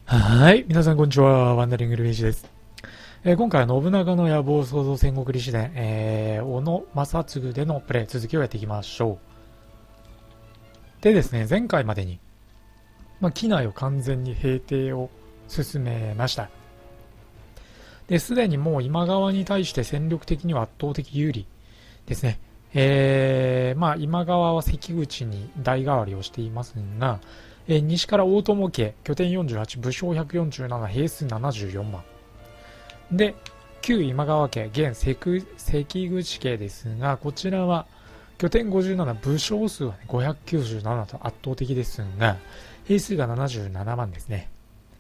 はい。皆さん、こんにちは。ワンダリングルイージです。今回は信長の野望創造戦国史伝、小野正嗣でのプレイ続きをやっていきましょう。でですね、前回までに、機内を完全に平定を進めました。で、すでにもう今川に対して戦力的には圧倒的有利ですね。今川は関口に代替わりをしていますが、西から大友家、拠点48、武将147、兵数74万。で、旧今川家、現関口家ですが、こちらは拠点57、武将数は、ね、597と圧倒的ですが、兵数が77万ですね。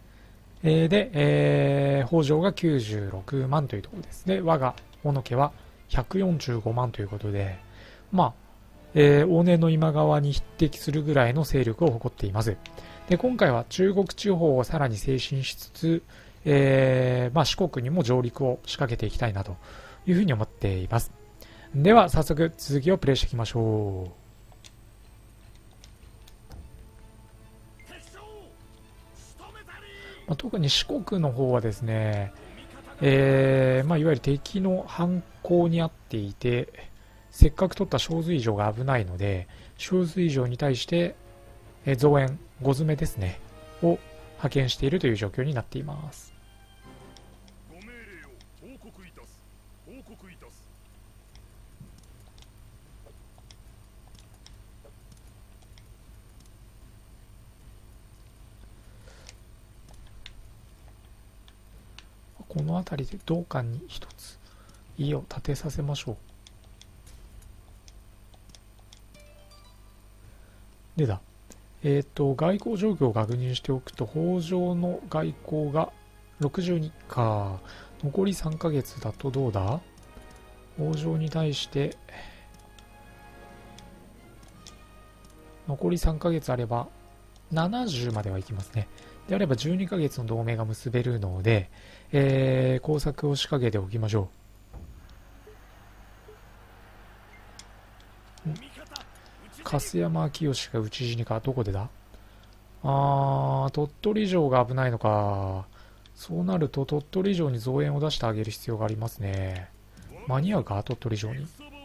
北条が96万というところです。で、我が小野家は145万ということで、往年の今川に匹敵するぐらいの勢力を誇っています。で、今回は中国地方をさらに推進しつつ、四国にも上陸を仕掛けていきたいなというふうに思っています。では、早速続きをプレイしていきましょう。特に四国の方はですね、いわゆる敵の反攻にあっていて、せっかく取った小水城が危ないので、小水城に対して、増援5詰めですねを派遣しているという状況になっています。 ご命令を報告いたす。報告いたす。 この辺りで道館に一つ家を建てさせましょう。でだ、外交状況を確認しておくと、北条の外交が62か。残り3ヶ月だとどうだ？北条に対して、残り3ヶ月あれば、70まではいきますね。であれば12ヶ月の同盟が結べるので、工作を仕掛けておきましょう。粕山明義が討ち死にか。どこでだ？鳥取城が危ないのか。そうなると鳥取城に増援を出してあげる必要がありますね。間に合うか、鳥取城に。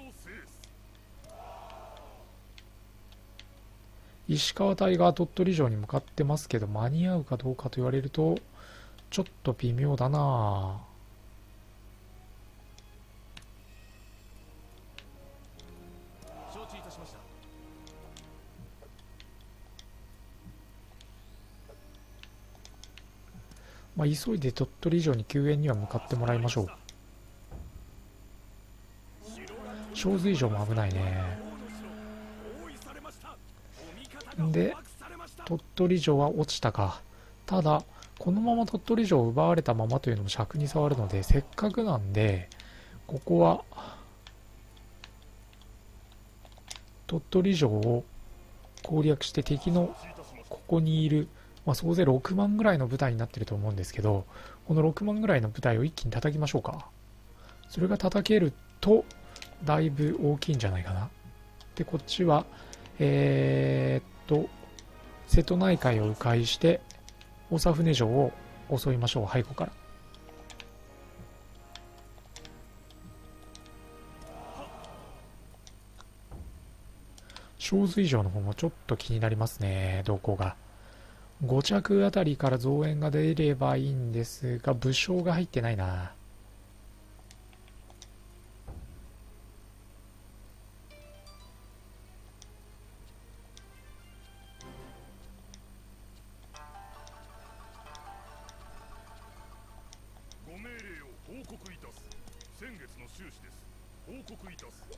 石川隊が鳥取城に向かってますけど、間に合うかどうかと言われるとちょっと微妙だな。 承知いたしました。 急いで鳥取城に救援には向かってもらいましょう。小水城も危ないね。で、鳥取城は落ちたか。ただこのまま鳥取城を奪われたままというのも尺に触るので、せっかくなんでここは鳥取城を攻略して、敵のここにいる、総勢6万ぐらいの部隊になってると思うんですけど、この6万ぐらいの部隊を一気に叩きましょうか。それが叩けるとだいぶ大きいんじゃないかな。で、こっちは瀬戸内海を迂回して長船城を襲いましょう。背後から。小水城の方もちょっと気になりますね、動向が。5着あたりから増援が出ればいいんですが、武将が入ってないな。 ご命令を報告いたす。先月の収支です。報告いたす。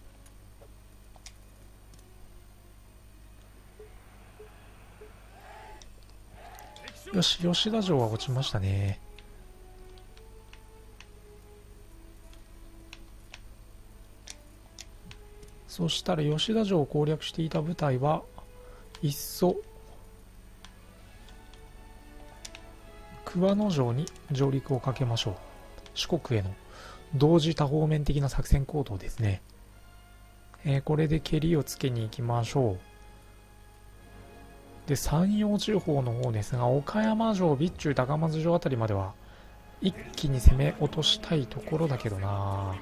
よし、吉田城は落ちましたね。そしたら吉田城を攻略していた部隊はいっそ桑野城に上陸をかけましょう。四国への同時多方面的な作戦行動ですね。これで蹴りをつけに行きましょう。 で山陽地方の方ですが、岡山城、備中、高松城あたりまでは一気に攻め落としたいところだけどな。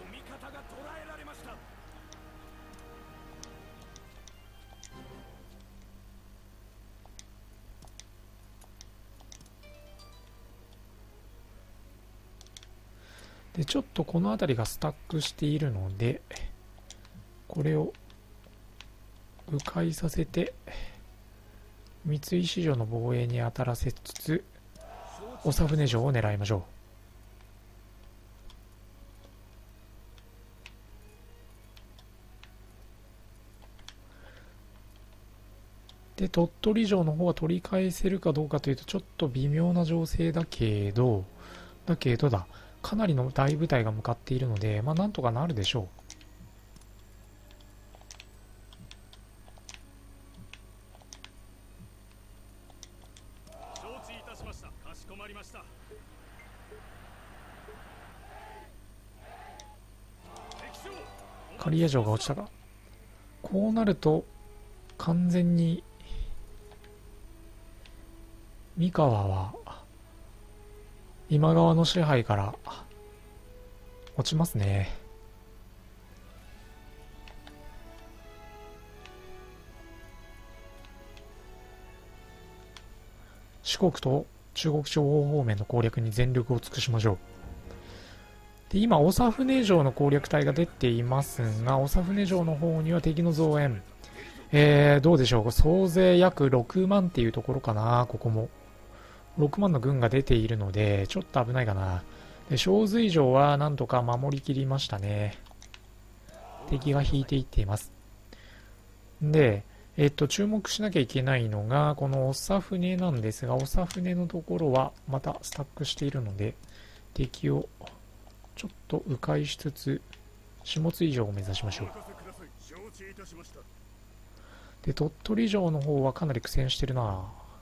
でちょっとこの辺りがスタックしているので、これを迂回させて三井市場の防衛に当たらせつつ長船城を狙いましょう。で鳥取城の方は取り返せるかどうかというとちょっと微妙な情勢だけどかなりの大部隊が向かっているので、まあなんとかなるでしょう。刈谷城が落ちたか。こうなると完全に三河は今川の支配から落ちますね。四国と中国地方方面の攻略に全力を尽くしましょう。で今長船城の攻略隊が出ていますが、長船城の方には敵の増援、どうでしょうか。総勢約6万っていうところかな。ここも6万の軍が出ているのでちょっと危ないかな。で小水城はなんとか守りきりましたね。敵が引いていっています。で注目しなきゃいけないのがこの長船なんですが、長船のところはまたスタックしているので敵をちょっと迂回しつつ下津井城を目指しましょう。で鳥取城の方はかなり苦戦してるな。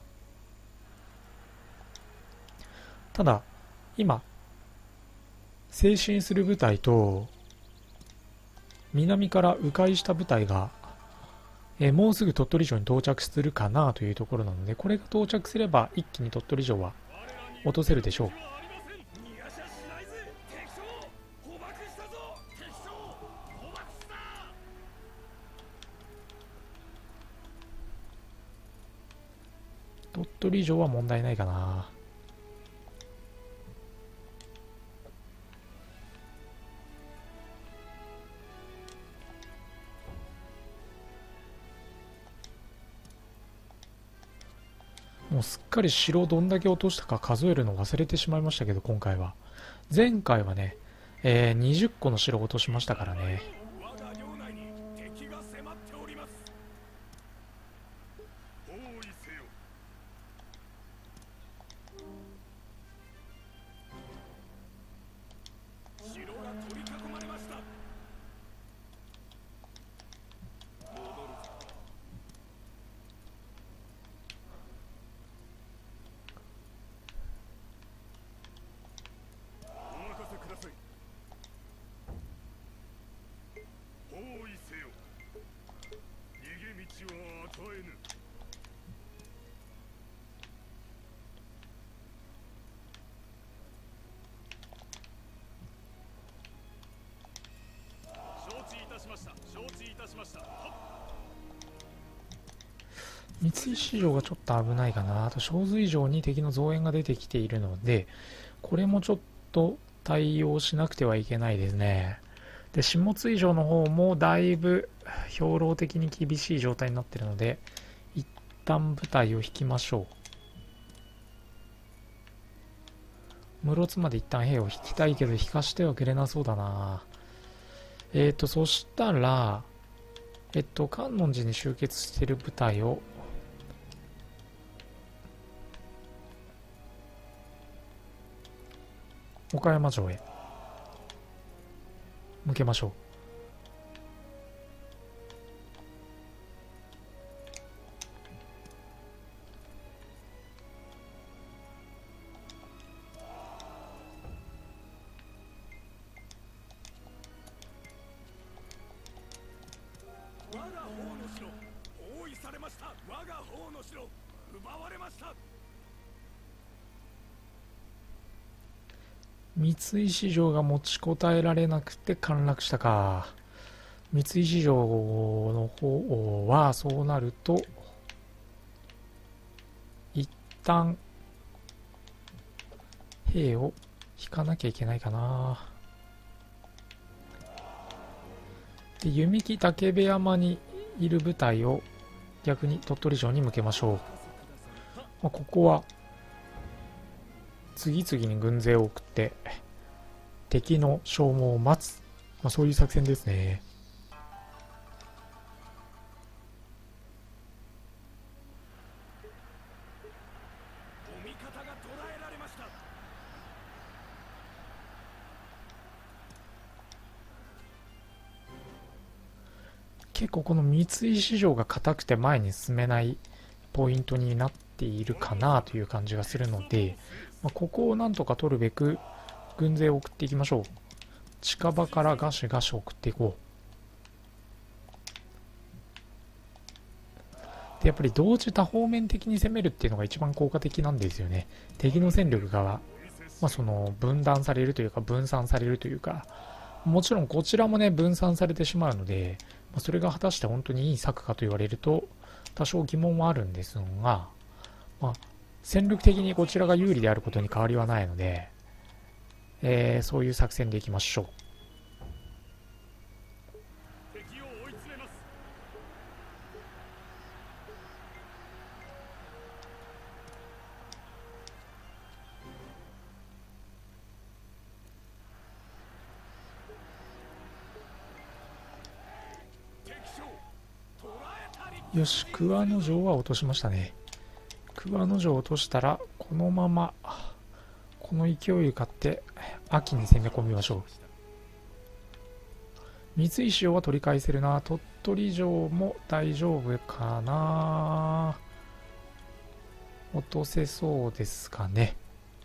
ただ今前進する部隊と南から迂回した部隊がもうすぐ鳥取城に到着するかなというところなので、これが到着すれば一気に鳥取城は落とせるでしょう。鳥取城は問題ないかな。もうすっかり城をどんだけ落としたか数えるの忘れてしまいましたけど、今回は前回はね、20個の城を落としましたからね。三井市場がちょっと危ないかな。あと小水城に敵の増援が出てきているので、これもちょっと対応しなくてはいけないですね。で下津井城の方もだいぶ兵糧的に厳しい状態になっているので、一旦部隊を引きましょう。室津まで一旦兵を引きたいけど引かしてはくれなそうだな。そしたら観音寺に集結している部隊を岡山城へ向けましょう。 奪われました。 三井市場が持ちこたえられなくて陥落したか。三井市場の方はそうなると一旦兵を引かなきゃいけないかな。で、弓木竹部山にいる部隊を逆に鳥取城に向けましょう。ここは次々に軍勢を送って敵の消耗を待つ、そういう作戦ですね。 お味方が捕らえられました。 結構この三井市場が硬くて前に進めないポイントになっているかなという感じがするので、ここをなんとか取るべく軍勢を送っていきましょう。近場からガシガシ送っていこう。でやっぱり同時多方面的に攻めるっていうのが一番効果的なんですよね。敵の戦力が、その分断されるというか分散されるというか、もちろんこちらもね分散されてしまうので、それが果たして本当にいい策かと言われると多少疑問はあるんですが、戦力的にこちらが有利であることに変わりはないので、そういう作戦でいきましょう。 敵を追い詰めます。 よし、桑野城は落としましたね。桑野城を落としたらこのままこの勢いを買って秋に攻め込みましょう。三井城は取り返せるな。鳥取城も大丈夫かな。落とせそうですかね。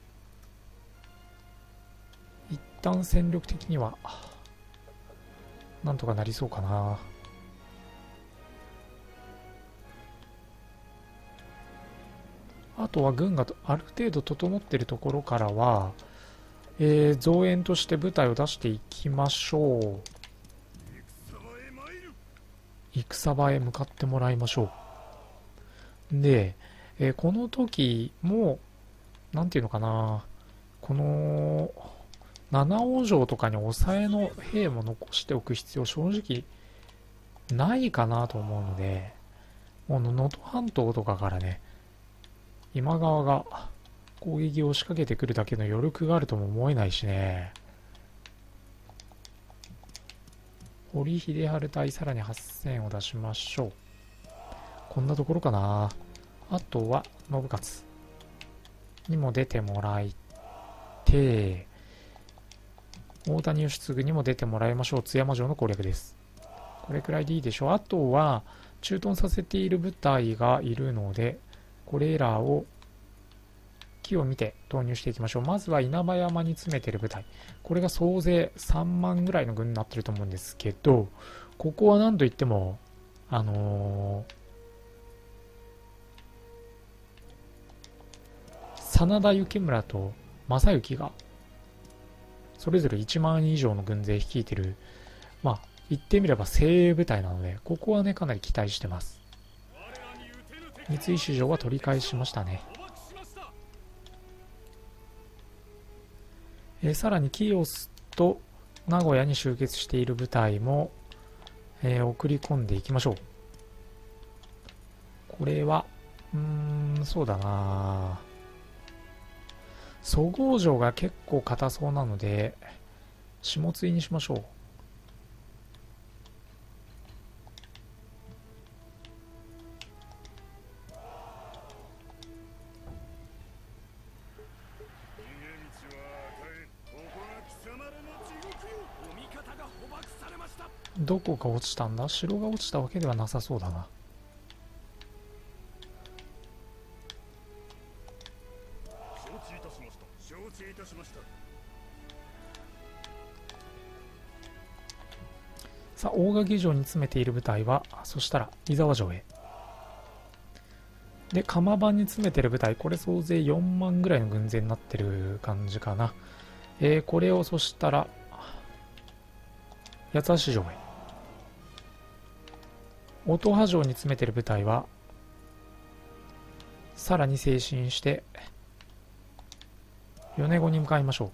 一旦戦力的にはなんとかなりそうかな。あとは軍がある程度整っているところからは、増援として部隊を出していきましょう。戦場へ向かってもらいましょう。で、この時もなんていうのかな、この七尾城とかに抑えの兵も残しておく必要正直ないかなと思うので、もう能登半島とかからね今川が攻撃を仕掛けてくるだけの余力があるとも思えないしね。堀秀治隊さらに8000を出しましょう。こんなところかな。あとは信勝にも出てもらいて、大谷義次にも出てもらいましょう。津山城の攻略です。これくらいでいいでしょう。あとは駐屯させている部隊がいるので、これらを木を見て投入していきましょう。まずは稲葉山に詰めている部隊、これが総勢3万ぐらいの軍になってると思うんですけど、ここは何といっても真田幸村と正幸がそれぞれ1万人以上の軍勢率いてる、言ってみれば精鋭部隊なので、ここはねかなり期待してます。三井市場は取り返しましたね。さらに清須と名古屋に集結している部隊も、送り込んでいきましょう。これはそうだな、そごう城が結構硬そうなので下津井にしましょう。どこが落ちたんだ。城が落ちたわけではなさそうだな。 承知いたしました。承知いたしました。 さあ大垣城に詰めている部隊はそしたら伊沢城へ。 で、釜場に詰めてる部隊、これ総勢4万ぐらいの軍勢になってる感じかな。これをそしたら、八橋城へ。音羽城に詰めてる部隊は、さらに前進して、米子に向かいましょ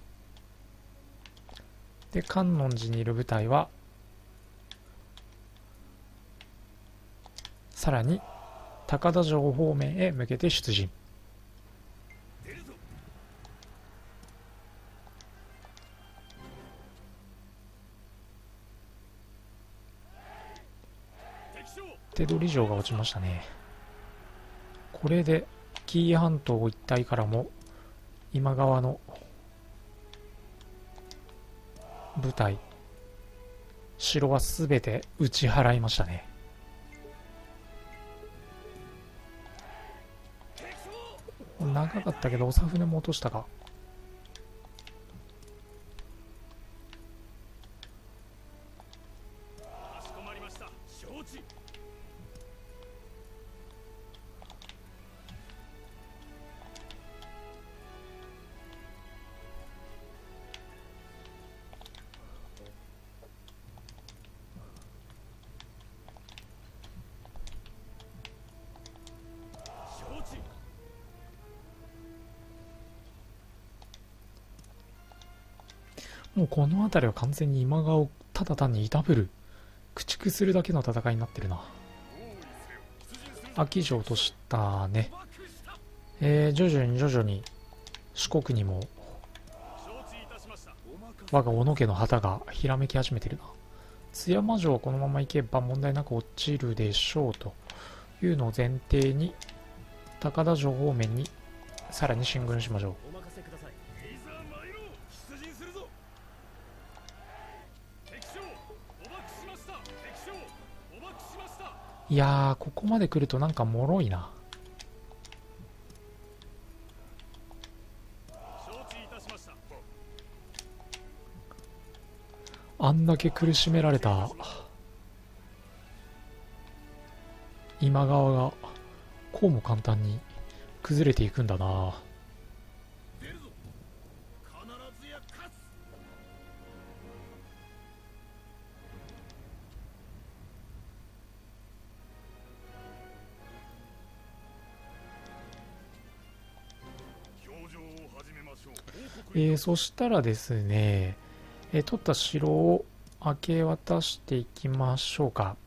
う。で、観音寺にいる部隊は、さらに高田城方面へ向けて出陣。手取城が落ちましたね。これで紀伊半島一帯からも今川の部隊、城はすべて打ち払いましたね。長かったけど長船も落としたか。もうこの辺りは完全に今川をただ単にいたぶる、駆逐するだけの戦いになってるな。秋城としたね。徐々に四国にも我が小野家の旗がひらめき始めてるな。津山城はこのまま行けば問題なく落ちるでしょうというのを前提に、高田城方面にさらに進軍しましょう。いやー、ここまで来るとなんか脆いな。あんだけ苦しめられた今川がこうも簡単に崩れていくんだな。そしたらですね、取った城を明け渡していきましょうか。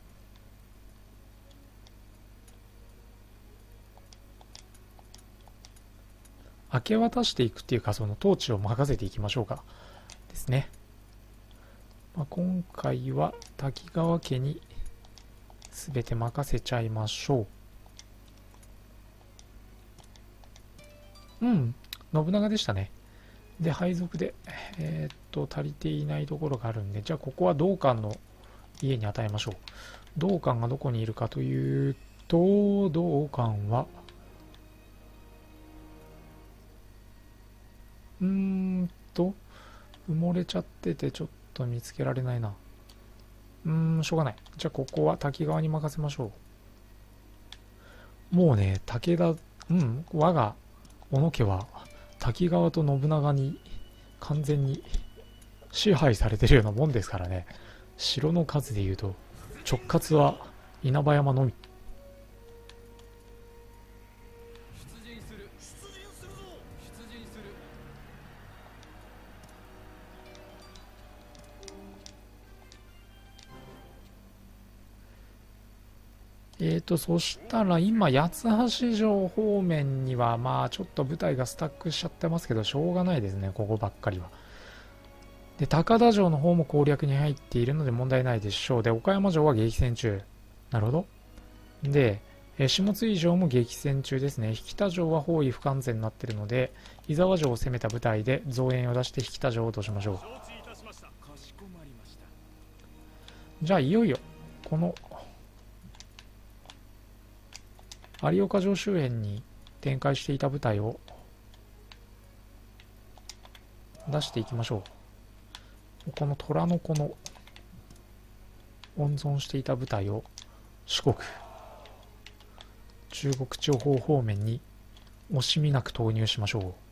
明け渡していくっていうか、その統治を任せていきましょうかですね。今回は滝川家に全て任せちゃいましょう。信長でしたね。で、配属で、足りていないところがあるんで、じゃあここは道館の家に与えましょう。道館がどこにいるかというと、道館は、埋もれちゃっててちょっと見つけられないな。しょうがない。じゃあここは滝川に任せましょう。もうね、我が小野家は滝川と信長に完全に支配されてるようなもんですからね。城の数でいうと直轄は稲葉山のみ。そしたら今八橋城方面にはちょっと部隊がスタックしちゃってますけどしょうがないですね、ここばっかりは。で、高田城の方も攻略に入っているので問題ないでしょう。で、岡山城は激戦中。なるほど。で、下津井城も激戦中ですね。引田城は包囲不完全になっているので、伊沢城を攻めた部隊で増援を出して引田城を落としましょう。じゃあいよいよこの有岡城周辺に展開していた部隊を出していきましょう。この虎の子の温存していた部隊を四国、 中国地方方面に惜しみなく投入しましょう。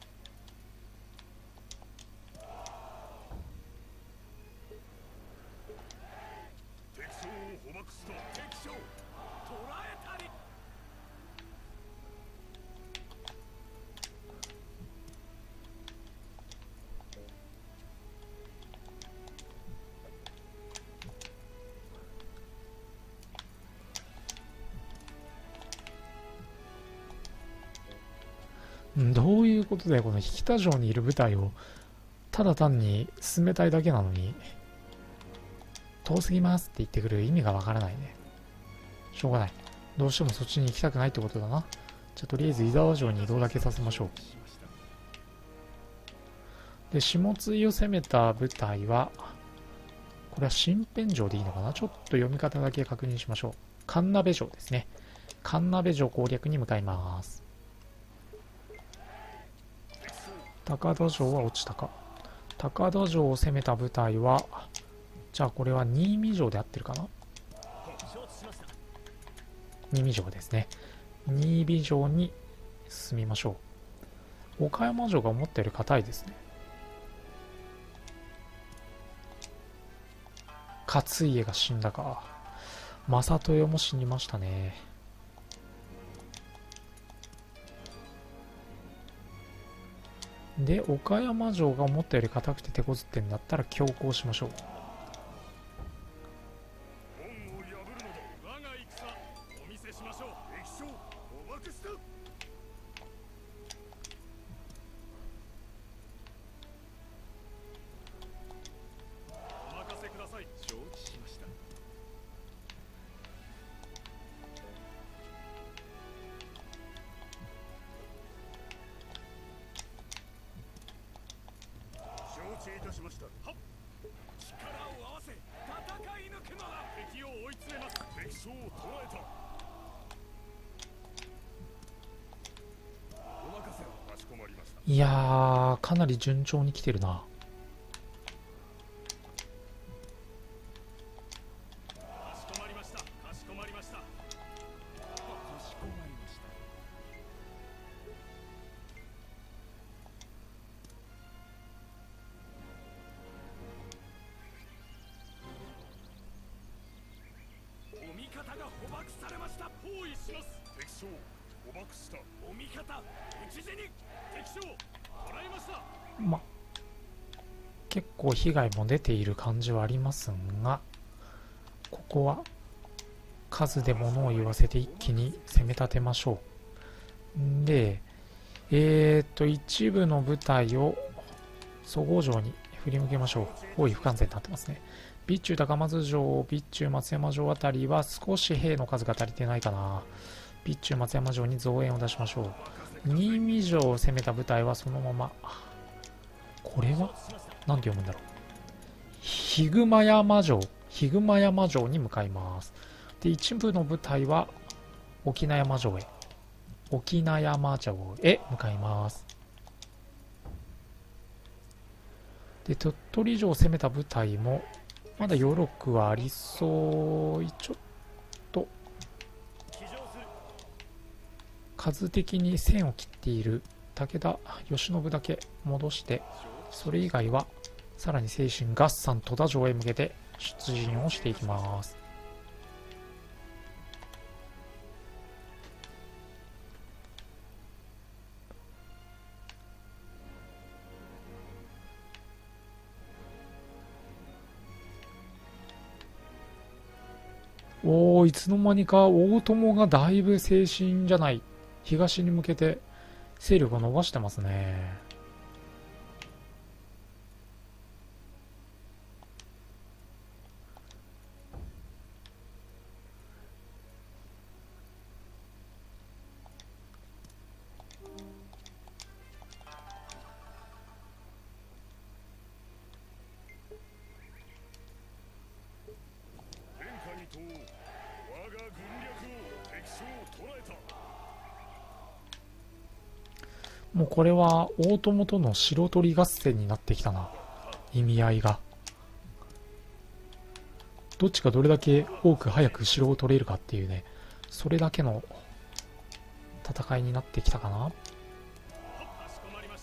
どういうことだよ、この引田城にいる部隊をただ単に進めたいだけなのに遠すぎますって言ってくる意味がわからないね。しょうがない。どうしてもそっちに行きたくないってことだな。じゃあとりあえず伊沢城に移動だけさせましょう。で、下津井を攻めた部隊は、これは新編城でいいのかな。ちょっと読み方だけ確認しましょう。神鍋城ですね。神鍋城攻略に向かいます。高田城は落ちたか。高田城を攻めた部隊は、じゃあこれは新見城で合ってるかな。新見城ですね。新見城に進みましょう。岡山城が思ったより硬いですね。勝家が死んだか。正豊も死にましたね。で、岡山城が思ったより硬くて手こずってんだったら強行しましょう。いやー、かなり順調に来てるな。結構被害も出ている感じはありますが、ここは数で物を言わせて一気に攻め立てましょう。で、一部の部隊を蘇郷城に振り向けましょう。包囲不完全になってますね。備中高松城、備中松山城あたりは少し兵の数が足りてないかな。備中松山城に増援を出しましょう。新見城を攻めた部隊はそのまま、これは何て読むんだろう。ヒグマ山城に向かいます。で、一部の部隊は沖縄山城へ向かいます。で、鳥取城を攻めた部隊もまだ余力はありそう。ちょっと数的に線を切っている武田慶喜だけ戻して、それ以外はさらに精神合算戸田城へ向けて出陣をしていきます。おー、いつの間にか大友がだいぶ精神じゃない、東に向けて勢力を伸ばしてますね。もうこれは大友との城取り合戦になってきたな。意味合いがどっちがどれだけ多く早く城を取れるかっていうね、それだけの戦いになってきたかな。 かしこまりました。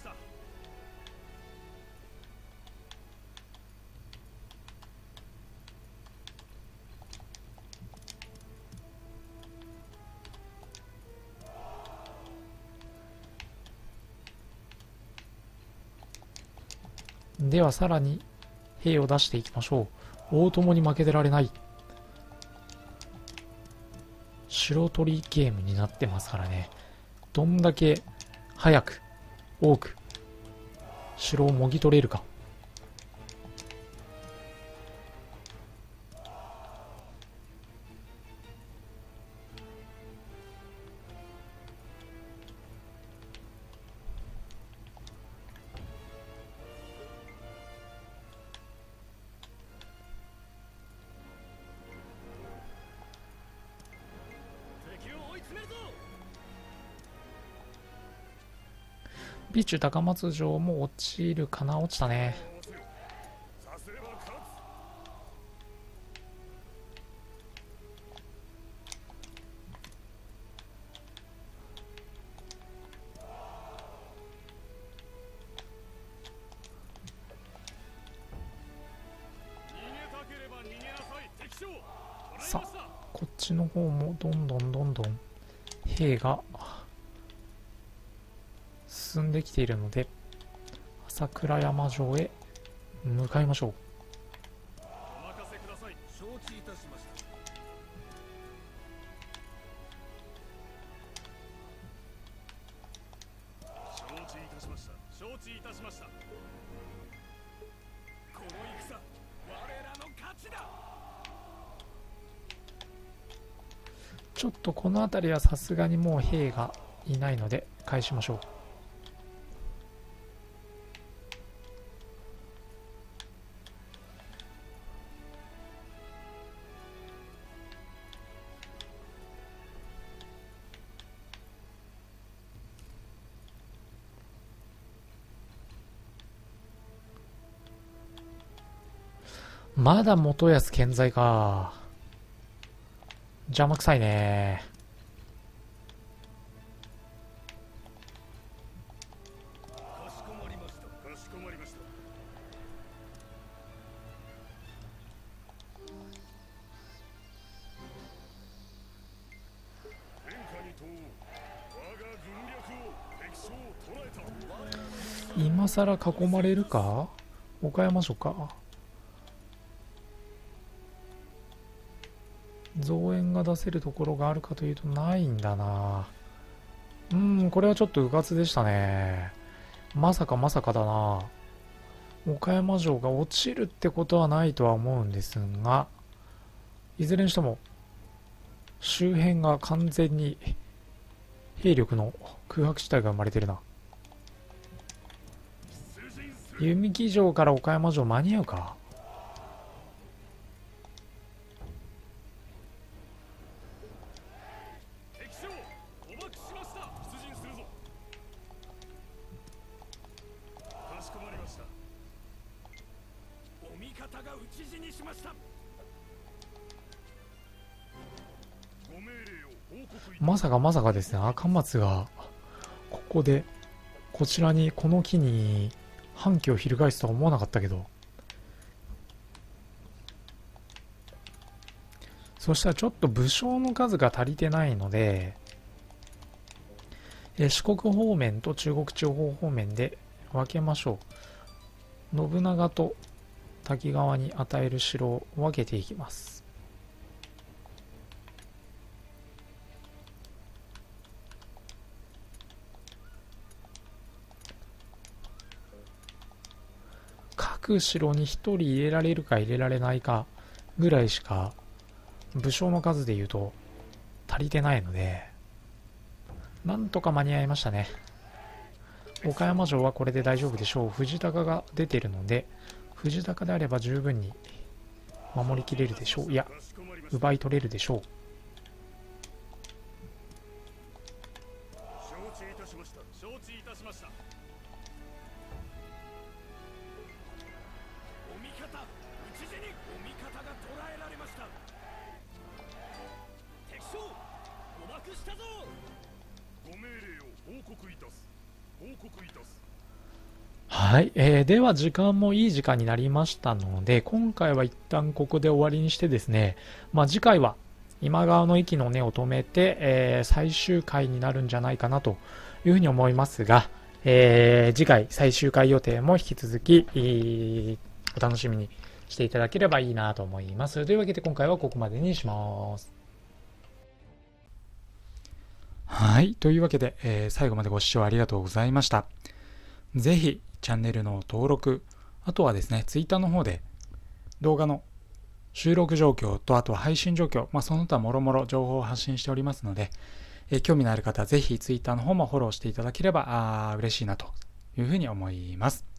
ではさらに兵を出していきましょう。大友に負けてられない。城取りゲームになってますからね。どんだけ早く多く城をもぎ取れるか。 敵を追い詰めるぞ。 備中高松城も落ちるかな。落ちたね。 さすれば勝つ。逃げたければ逃げなさい。敵将捕らえました。 こっちの方もどんどんどんどん兵が進んできているので、朝倉山城へ向かいましょう。 お任せください。承知いたしました。承知いたしました。承知いたしました。この戦、我らの勝ちだ。 ちょっとこの辺りはさすがにもう兵がいないので返しましょう。まだ元康健在か。邪魔くさいね。 かしこまりました。かしこまりました。天下に問う我が軍略を敵将を捉えた。 今さら囲まれるか。岡山城か。増援が出せるところがあるかというとないんだな。これはちょっとうかつでしたね。まさかまさかだな。岡山城が落ちるってことはないとは思うんですが、いずれにしても周辺が完全に兵力の空白地帯が生まれてるな。弓木城から岡山城間に合うか。 敵将おまきしました。出陣するぞ。かしこまりました。お味方が討ち死にしました。ご命令を報告いた。 まさかまさかですね。赤松がここでこちらにこの木に反旗を翻すとは思わなかったけど、そしたらちょっと武将の数が足りてないので、四国方面と中国地方方面で分けましょう。信長と滝川に与える城を分けていきます。各城に1人入れられるか入れられないかぐらいしか武将の数でいうと足りてないので、なんとか間に合いましたね。岡山城はこれで大丈夫でしょう。藤高が出てるので、藤高であれば十分に守りきれるでしょう。いや、奪い取れるでしょう。 承知いたしました。承知いたしました。お味方討ち死に。お味方が捕らえられました。敵将捕獲したぞ。 ご命令を報告いたす。 はい、では時間もいい時間になりましたので、今回は一旦ここで終わりにしてですね、次回は今川の息の根を止めて、最終回になるんじゃないかなというふうに思いますが、次回最終回予定も引き続き、お楽しみにしていただければいいなと思います。というわけで今回はここまでにします。はい、というわけで、最後までご視聴ありがとうございました。ぜひチャンネルの登録、あとはですね、Twitter の方で動画の収録状況と、あとは配信状況、その他もろもろ情報を発信しておりますので、興味のある方はぜひ Twitter の方もフォローしていただければ嬉しいなというふうに思います。